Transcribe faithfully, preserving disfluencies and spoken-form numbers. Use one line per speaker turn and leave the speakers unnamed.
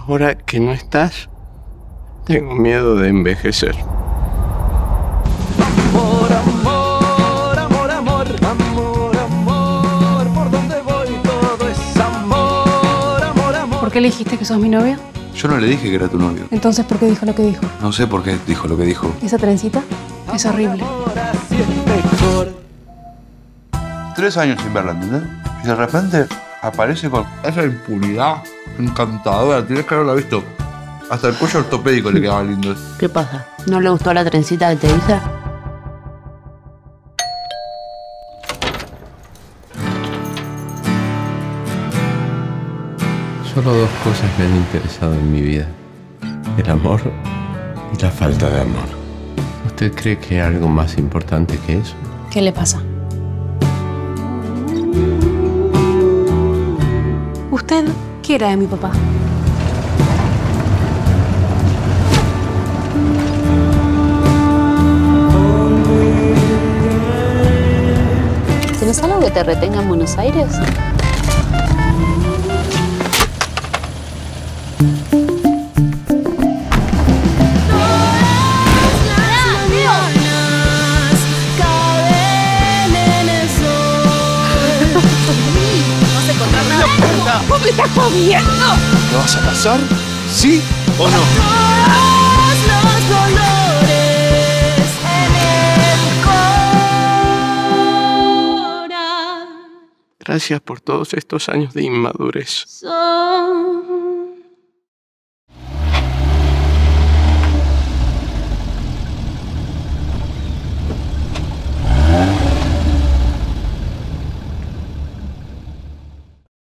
Ahora que no estás, tengo miedo de envejecer.
Amor, amor, amor, amor, amor, amor, por donde voy todo es amor, amor, amor.
¿Por qué le dijiste que sos mi novio?
Yo no le dije que era tu novio.
Entonces, ¿por qué dijo lo que dijo?
No sé por qué dijo lo que dijo.
¿Esa trencita? Es horrible.
Así es mejor.
Tres años sin verla, ¿entendés? Y de repente aparece con esa impunidad encantadora. Tienes que haberla visto. Hasta el cuello ortopédico le quedaba lindo.
¿Qué pasa? ¿No le gustó la trencita que te hice?
Solo dos cosas me han interesado en mi vida: el amor y la falta de amor. ¿Usted cree que hay algo más importante que eso?
¿Qué le pasa? ¿Usted qué era de mi papá?
¿Tienes algo que te retenga en Buenos Aires?
¿Vos me estás jodiendo?
¿Te vas a casar? ¿Sí o no?
Todos los dolores en el cora
Gracias por todos estos años de inmadurez.
son